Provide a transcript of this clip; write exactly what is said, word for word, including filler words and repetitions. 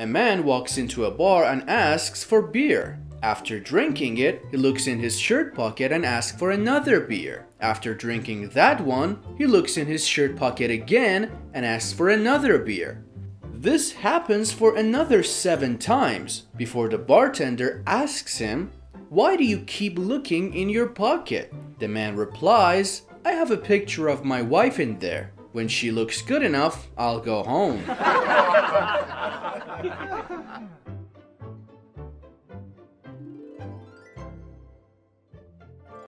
A man walks into a bar and asks for beer. After drinking it, he looks in his shirt pocket and asks for another beer. After drinking that one, he looks in his shirt pocket again and asks for another beer. This happens for another seven times before the bartender asks him, "Why do you keep looking in your pocket?" The man replies, "I have a picture of my wife in there. When she looks good enough, I'll go home."